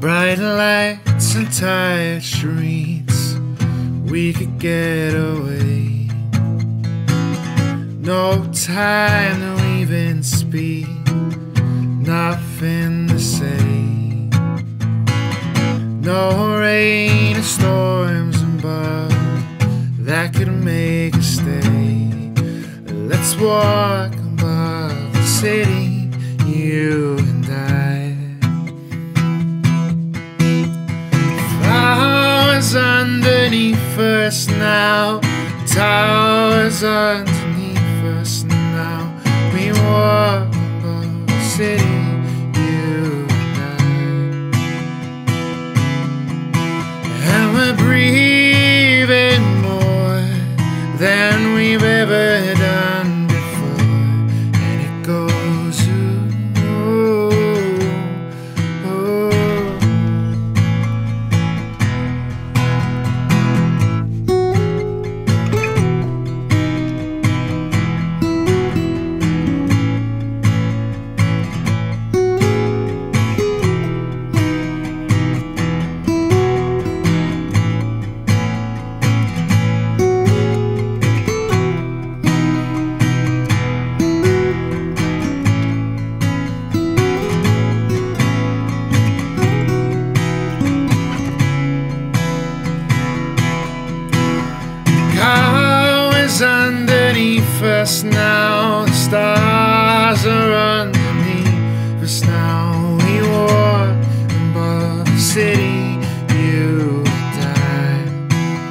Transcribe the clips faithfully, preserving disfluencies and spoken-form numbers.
bright lights and tired streets, we could get away. No time to even speak, nothing to say. No rain or storms above that could make us stay. Let's walk above the city, you and I. Flowers underneath us now, towers underneath us now. We walk above the city, you and I. And we're breathing more than we've ever done before. And it goes, ooh, ooh. Underneath us now, the stars are underneath us now. We walk above the city, you and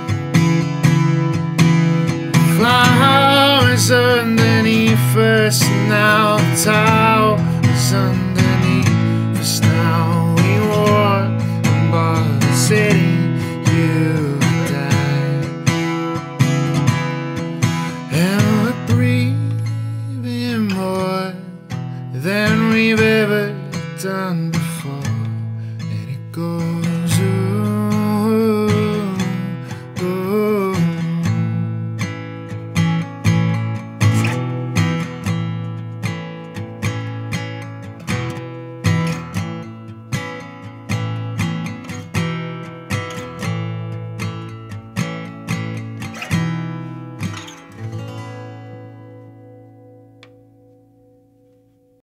I. Flowers underneath us now, the towers underneath us now. We walk above the city, you and I. And we're breathing more than we've ever done before. And it goes